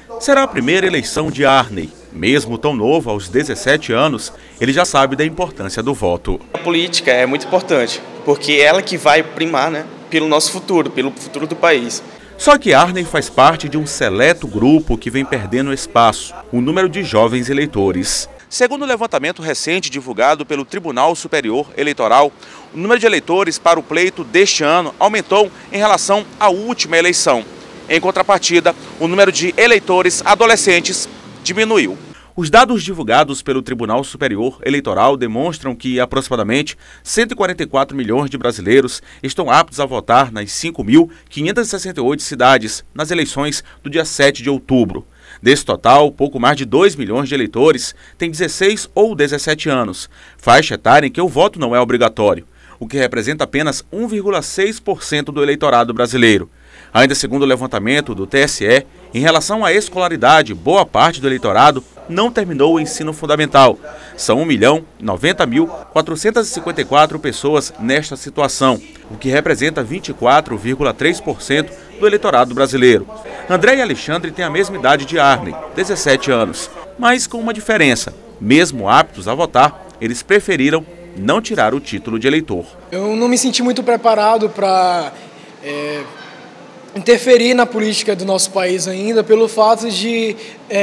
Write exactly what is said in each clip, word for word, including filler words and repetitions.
Será a primeira eleição de Arney. Mesmo tão novo, aos dezessete anos, ele já sabe da importância do voto. A política é muito importante, porque é ela que vai primar, né, pelo nosso futuro, pelo futuro do país. Só que Arney faz parte de um seleto grupo que vem perdendo espaço, o número de jovens eleitores. Segundo o levantamento recente divulgado pelo Tribunal Superior Eleitoral, o número de eleitores para o pleito deste ano aumentou em relação à última eleição. Em contrapartida, o número de eleitores adolescentes diminuiu. Os dados divulgados pelo Tribunal Superior Eleitoral demonstram que aproximadamente cento e quarenta e quatro milhões de brasileiros estão aptos a votar nas cinco mil quinhentas e sessenta e oito cidades nas eleições do dia sete de outubro. Desse total, pouco mais de dois milhões de eleitores têm dezesseis ou dezessete anos, faixa etária em que o voto não é obrigatório, o que representa apenas um vírgula seis por cento do eleitorado brasileiro. Ainda segundo o levantamento do T S E, em relação à escolaridade, boa parte do eleitorado não terminou o ensino fundamental. São um milhão noventa mil quatrocentas e cinquenta e quatro pessoas nesta situação, o que representa vinte e quatro vírgula três por cento do eleitorado brasileiro. André e Alexandre têm a mesma idade de Arney, dezessete anos, mas com uma diferença. Mesmo aptos a votar, eles preferiram não tirar o título de eleitor. Eu não me senti muito preparado para é, interferir na política do nosso país ainda, pelo fato de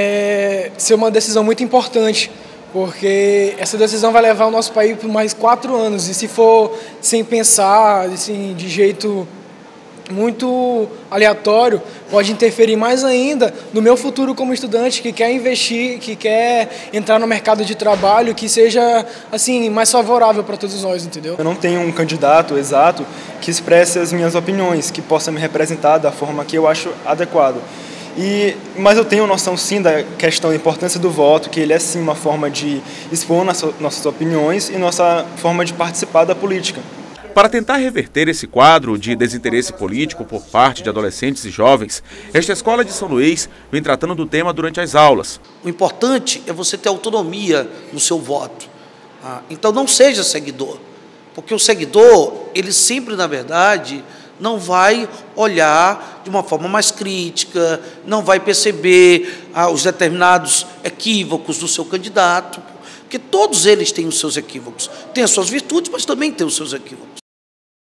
é, ser uma decisão muito importante, porque essa decisão vai levar o nosso país por mais quatro anos, e se for sem pensar, assim, de jeito muito aleatório, pode interferir mais ainda no meu futuro como estudante que quer investir, que quer entrar no mercado de trabalho, que seja assim mais favorável para todos nós, entendeu? Eu não tenho um candidato exato que expresse as minhas opiniões, que possa me representar da forma que eu acho adequado. E, mas eu tenho noção sim da questão da importância do voto, que ele é sim uma forma de expor nossa, nossas opiniões e nossa forma de participar da política. Para tentar reverter esse quadro de desinteresse político por parte de adolescentes e jovens, esta escola de São Luís vem tratando do tema durante as aulas. O importante é você ter autonomia no seu voto. Então não seja seguidor, porque o seguidor, ele sempre, na verdade, não vai olhar de uma forma mais crítica, não vai perceber os determinados equívocos do seu candidato, porque todos eles têm os seus equívocos. Tem as suas virtudes, mas também têm os seus equívocos.